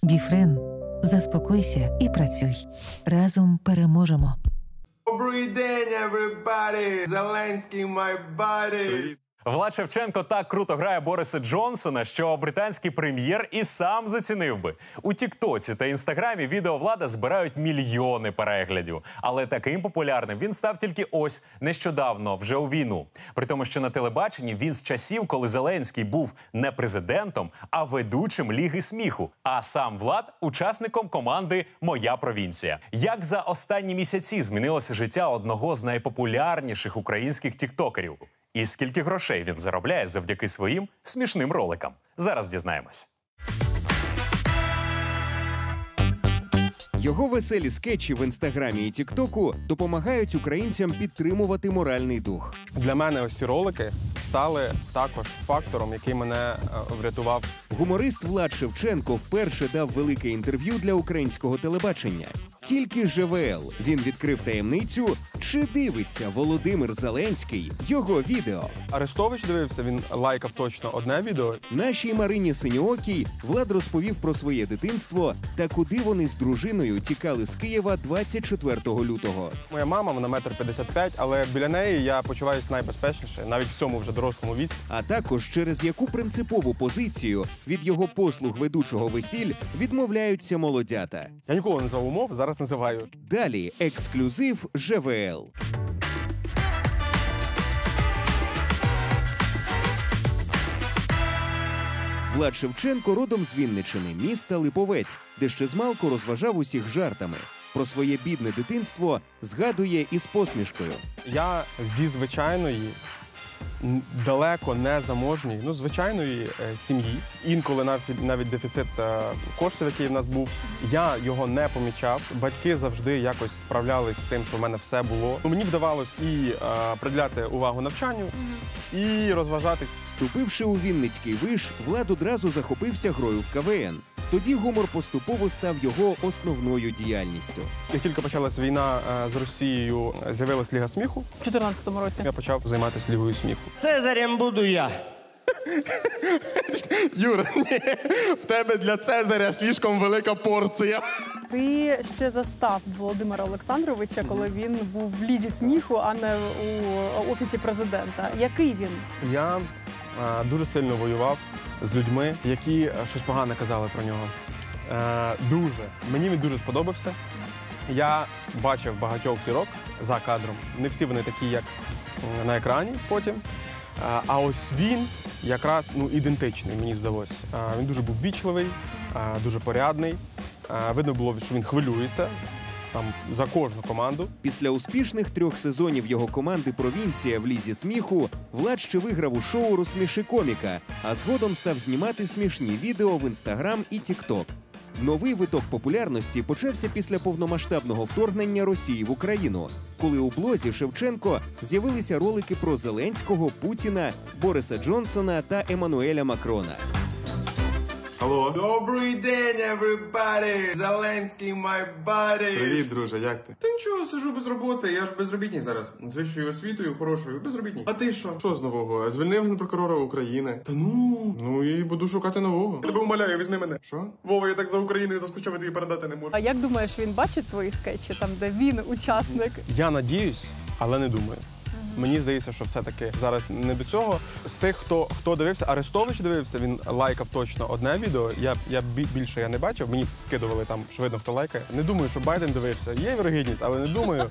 Біфрен. Заспокойся і працюй. Разом переможемо. Добрий день, everybody! Зеленський, my body! Влад Шевченко так круто грає Бориса Джонсона, що британський прем'єр і сам зацінив би. У Тіктоці та Інстаграмі відео Влада збирають мільйони переглядів. Але таким популярним він став тільки ось нещодавно, вже у війну. При тому, що на телебаченні він з часів, коли Зеленський був не президентом, а ведучим Ліги сміху. А сам Влад – учасником команди «Моя провінція». Як за останні місяці змінилося життя одного з найпопулярніших українських тіктокерів? І скільки грошей він заробляє завдяки своїм смішним роликам? Зараз дізнаємось. Його веселі скетчі в Інстаграмі і Тіктоку допомагають українцям підтримувати моральний дух. Для мене ось ці ролики стали також фактором, який мене врятував. Гуморист Влад Шевченко вперше дав велике інтерв'ю для українського телебачення. Тільки ЖВЛ він відкрив таємницю, чи дивиться Володимир Зеленський його відео. Арестович дивився, він лайкав точно одне відео. Нашій Марині Синьоокій Влад розповів про своє дитинство та куди вони з дружиною тікали з Києва 24 лютого. Моя мама, вона 1,55 м, але біля неї я почуваюся найбезпечніше, навіть в цьому вже дорослому віці. А також через яку принципову позицію від його послуг ведучого весіль відмовляються молодята. Я ніколи не назвав умов, зараз називаю. Далі ексклюзив ЖВЛ. Влад Шевченко родом з Вінниччини, міста Липовець, де ще змалку розважав усіх жартами. Про своє бідне дитинство згадує із посмішкою. Я зі звичайної, далеко не заможній, звичайної сім'ї. Інколи навіть дефіцит коштів, який в нас був, я його не помічав. Батьки завжди якось справлялись з тим, що в мене все було. Мені вдавалось і приділяти увагу навчанню, і розважатись. Вступивши у Вінницький виш, Влад одразу захопився грою в КВН. Тоді гумор поступово став його основною діяльністю. Як тільки почалась війна з Росією, з'явилась Ліга сміху. У 2014 році. Я почав займатися Лігою сміху. Цезарем буду я. Юра, ні, в тебе для Цезаря слишком велика порція. Ти ще застав Володимира Олександровича, коли він був в Лізі сміху, а не у Офісі президента. Який він? Я дуже сильно воював з людьми, які щось погане казали про нього. Дуже. Мені він дуже сподобався. Я бачив багатьох зірок за кадром. Не всі вони такі, як на екрані потім. А ось він якраз ідентичний, мені здалося. Він дуже був вічливий, дуже порядний. Видно було, що він хвилюється за кожну команду. Після успішних 3 сезонів його команди «Провінція» в Лізі сміху Влад ще виграв у шоу «Розсміши коміка», а згодом став знімати смішні відео в Інстаграм і Тікток. Новий виток популярності почався після повномасштабного вторгнення Росії в Україну, коли у блозі Шевченко з'явилися ролики про Зеленського, Путіна, Бориса Джонсона та Еммануеля Макрона. Алло. Добрий день, everybody! Зеленський, my body! Привіт, друже, як ти? Та нічого, сижу без роботи, я ж безробітний зараз. З вищою освітою, хорошою, безробітний. А ти що? Що з нового? Звільнив генпрокурора України. Та ну... Ну і буду шукати нового. Я тебе умоляю, візьми мене. Що? Вова, я так за Україною заскучав, я тобі передати не можу. А як думаєш, він бачить твої скетчі, там, де він учасник? Я надіюсь, але не думаю. Мені здається, що все-таки зараз не до цього. З тих, хто дивився, Арестович дивився, він лайкав точно одне відео. Я більше не бачив, мені скидували там, що видно, хто лайкає. Не думаю, що Байден дивився. Є вірогідність, але не думаю.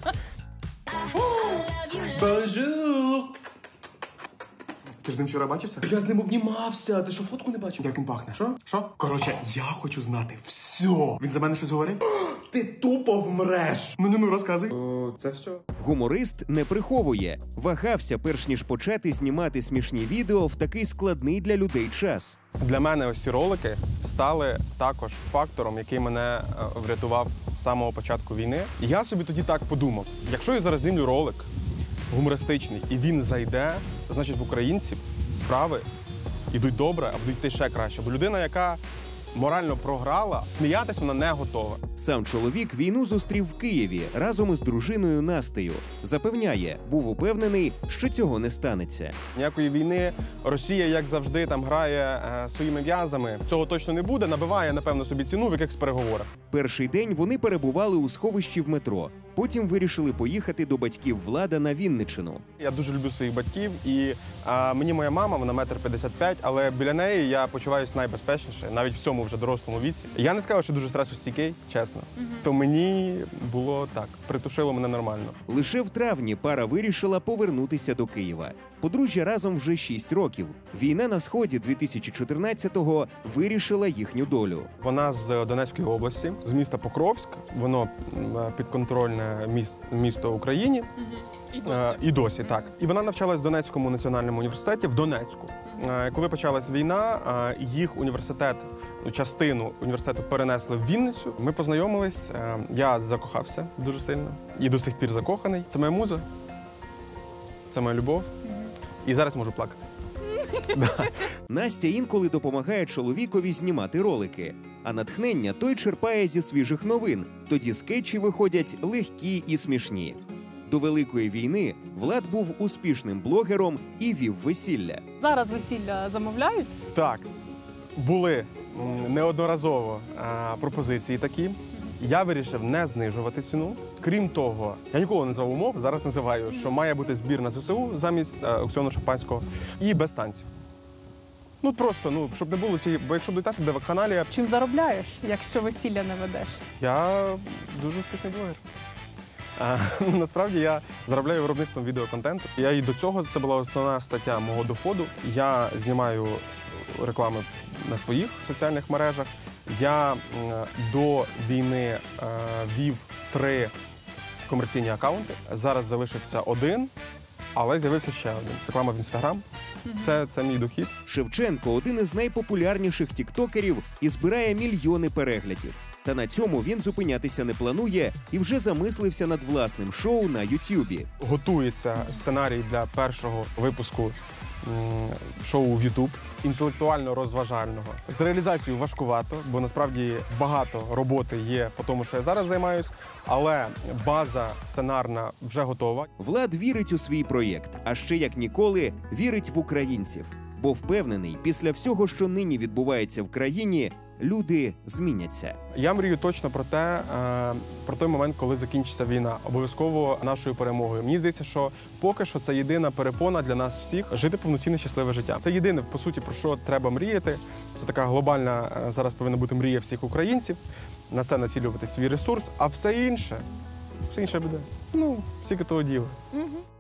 Bonjour! Ти з ним вчора бачився? Я з ним обнімався, ти що, фотку не бачив? Як він пахне? Що? Що? Коротше, я хочу знати все. Він за мене щось говорив? Ти тупо вмреш. Ну, розказуй. Це все. Гуморист не приховує. Вагався, перш ніж почати знімати смішні відео в такий складний для людей час. Для мене ось ці ролики стали також фактором, який мене врятував з самого початку війни. І я собі тоді так подумав, якщо я зараз знімлю ролик гумористичний і він зайде, значить в українців справи йдуть добре, а будуть йти ще краще. Бо людина, яка морально програла, сміятись вона не готова. Сам чоловік війну зустрів в Києві разом із дружиною Настею. Запевняє, був упевнений, що цього не станеться. Ніякої війни, Росія, як завжди, там грає своїми в'язами. Цього точно не буде, набиває, напевно, собі ціну в якихось переговорах. Перший день вони перебували у сховищі в метро. Потім вирішили поїхати до батьків Влада на Вінниччину. Я дуже люблю своїх батьків, і мені моя мама, вона 1,55 м, але біля неї я почуваюся найбезпечніше, навіть в цьому вже дорослому віці. Я не скажу, що дуже стресостійкий, чесно. То мені було так, притушило мене нормально. Лише в травні пара вирішила повернутися до Києва. Подружжя разом вже 6 років. Війна на Сході 2014-го вирішила їхню долю. Вона з Донецької області, з міста Покровськ, воно підконтрольне місто Україні. І досі, так. І вона навчалась в Донецькому національному університеті в Донецьку. Коли почалась війна, їх університет, частину університету перенесли в Вінницю. Ми познайомились, я закохався дуже сильно і до сих пір закоханий. Це моя муза, це моя любов. І зараз можу плакати. Настя інколи допомагає чоловікові знімати ролики, а натхнення той черпає зі свіжих новин. Тоді скетчі виходять легкі і смішні. До Великої війни Влад був успішним блогером і вів весілля. Зараз весілля замовляють? Так, були неодноразово пропозиції такі. Я вирішив не знижувати ціну. Крім того, я ніколи не називав умов, зараз називаю, що має бути збір на ЗСУ замість аукціону шампанського і без танців. Ну просто, щоб не було цієї, бо якщо буде танці, буде вакханалія. Чим заробляєш, якщо весілля не ведеш? Я дуже успішний блогер. Насправді я заробляю виробництвом відеоконтенту. Я і до цього, це була основна стаття мого доходу. Я знімаю реклами на своїх соціальних мережах. Я до війни вів 3 комерційні акаунти. Зараз залишився 1, але з'явився ще один. Реклама в Інстаграм. Це мій дохід. Шевченко – один із найпопулярніших тіктокерів і збирає мільйони переглядів. Та на цьому він зупинятися не планує і вже замислився над власним шоу на Ютубі. Готується сценарій для першого випуску шоу в YouTube, інтелектуально-розважального. З реалізацією важкувато, бо насправді багато роботи є по тому, що я зараз займаюсь, але база сценарна вже готова. Влад вірить у свій проєкт, а ще як ніколи вірить в українців. Бо впевнений, після всього, що нині відбувається в країні, люди зміняться. Я мрію точно про той момент, коли закінчиться війна. Обов'язково нашою перемогою. Мені здається, що поки що це єдина перепона для нас всіх – жити повноцінне щасливе життя. Це єдине, по суті, про що треба мріяти. Це така глобальна зараз повинна бути мрія всіх українців. На це націлювати свій ресурс, а все інше буде. Скільки того діла.